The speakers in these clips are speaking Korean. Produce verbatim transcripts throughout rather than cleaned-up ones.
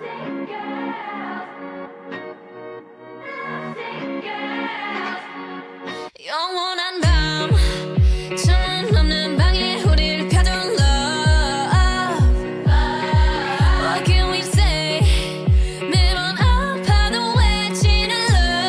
영원한 밤 창문 없는 방에 우릴 펴둔 love. What can we say? 매번 아파도 외치는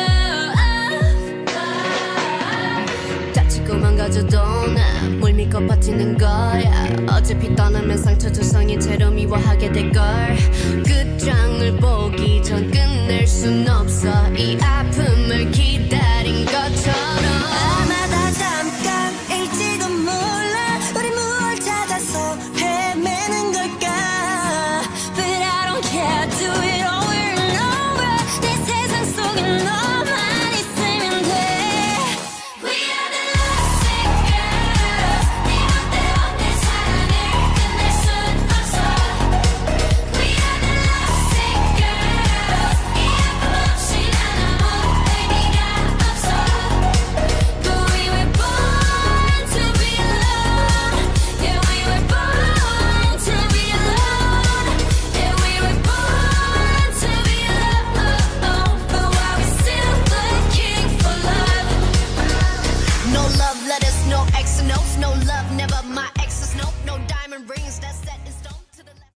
love. 다치고 망가져도 나 뭘 믿고 버티는 거야. 어차피 떠나면 상처 조성이 채로 미워하게 될걸. 끝장을 보기 전 끝낼 순 없어 이 아픔을 기다려.